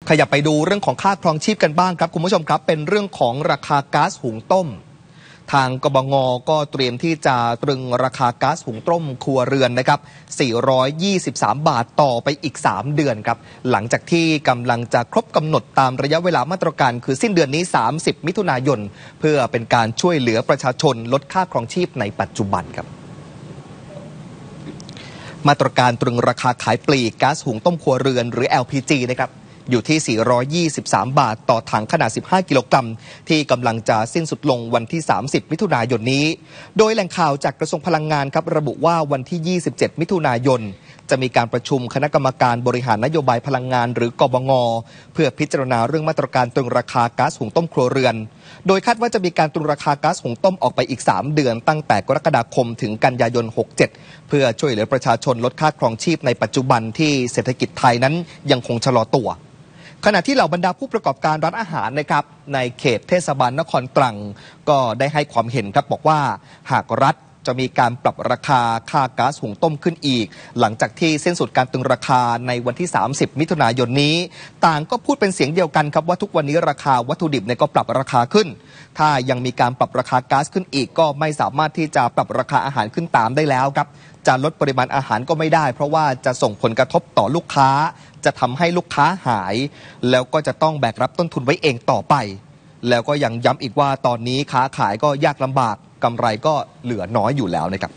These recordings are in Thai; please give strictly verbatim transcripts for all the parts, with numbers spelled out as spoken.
ขยับไปดูเรื่องของค่าครองชีพกันบ้างครับคุณผู้ชมครับเป็นเรื่องของราคาก๊าซหุงต้มทางกบง.ก็เตรียมที่จะตรึงราคาก๊าซหุงต้มครัวเรือนนะครับสี่ร้อยยี่สิบสามบาทต่อไปอีกสามเดือนครับหลังจากที่กำลังจะครบกำหนดตามระยะเวลามาตรการคือสิ้นเดือนนี้สามสิบมิถุนายนเพื่อเป็นการช่วยเหลือประชาชนลดค่าครองชีพในปัจจุบันครับมาตรการตรึงราคาขายปลีกก๊าซหุงต้มครัวเรือนหรือ แอล พี จี นะครับอยู่ที่สี่ร้อยยี่สิบสามบาทต่อถังขนาดสิบห้ากิโลกรัมที่กำลังจะสิ้นสุดลงวันที่สามสิบมิถุนายนนี้โดยแหล่งข่าวจากกระทรวงพลังงานครับระบุว่าวันที่ยี่สิบเจ็ดมิถุนายนจะมีการประชุมคณะกรรมการบริหารนโยบายพลังงานหรือกบง.เพื่อพิจารณาเรื่องมาตรการตรึงราคาก๊าซหุงต้มครัวเรือนโดยคาดว่าจะมีการตรึงราคาก๊าซหุงต้มออกไปอีกสามเดือนตั้งแต่กรกฎาคมถึงกันยายนหกสิบเจ็ดเพื่อช่วยเหลือประชาชนลดค่าครองชีพในปัจจุบันที่เศรษฐกิจไทยนั้นยังคงชะลอตัวขณะที่เหล่าบรรดาผู้ประกอบการร้านอาหารนะครับในเขตเทศบาลนครตรังก็ได้ให้ความเห็นครับบอกว่าหากรัฐจะมีการปรับราคาค่าก๊าซหุงต้มขึ้นอีกหลังจากที่สิ้นสุดการตึงราคาในวันที่สามสิบมิถุนายนนี้ต่างก็พูดเป็นเสียงเดียวกันครับว่าทุกวันนี้ราคาวัตถุดิบเนี่ยก็ปรับราคาขึ้นถ้ายังมีการปรับราคาก๊าซขึ้นอีกก็ไม่สามารถที่จะปรับราคาอาหารขึ้นตามได้แล้วครับจะลดปริมาณอาหารก็ไม่ได้เพราะว่าจะส่งผลกระทบต่อลูกค้าจะทำให้ลูกค้าหายแล้วก็จะต้องแบกรับต้นทุนไว้เองต่อไปแล้วก็ยังย้ำอีกว่าตอนนี้ค้าขายก็ยากลำบากกำไรก็เหลือน้อยอยู่แล้วนะครับ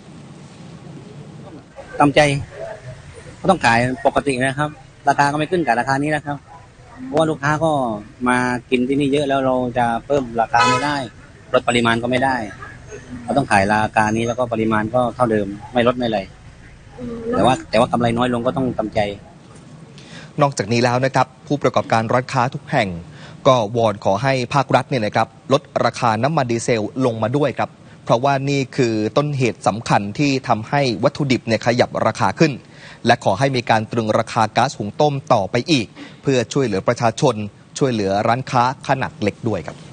ตามใจก็ต้องขายปกตินะครับราคาก็ไม่ขึ้นกับราคานี้นะครับเพราะว่าลูกค้าก็มากินที่นี่เยอะแล้วเราจะเพิ่มราคาไม่ได้ลดปริมาณก็ไม่ได้เราต้องขายราคานี้แล้วก็ปริมาณก็เท่าเดิมไม่ลดไม่อะไรแต่ว่าแต่ว่ากำไรน้อยลงก็ต้องตามใจนอกจากนี้แล้วนะครับผู้ประกอบการร้านค้าทุกแห่งก็วอนขอให้ภาครัฐเนี่ยนะครับลดราคาน้ำมันดีเซลลงมาด้วยครับเพราะว่านี่คือต้นเหตุสำคัญที่ทำให้วัตถุดิบเนี่ยขยับราคาขึ้นและขอให้มีการตรึงราคาก๊าซหุงต้มต่อไปอีกเพื่อช่วยเหลือประชาชนช่วยเหลือร้านค้าขนาดเล็กด้วยครับ